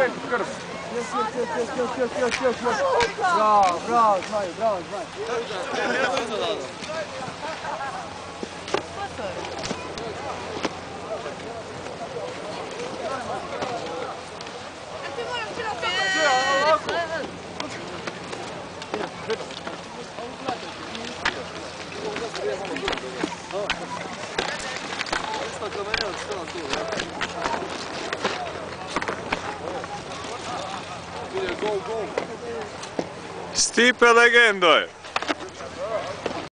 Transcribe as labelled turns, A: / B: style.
A: opet krv. Još. Bravo, Zmaju.
B: Stipe legendo je.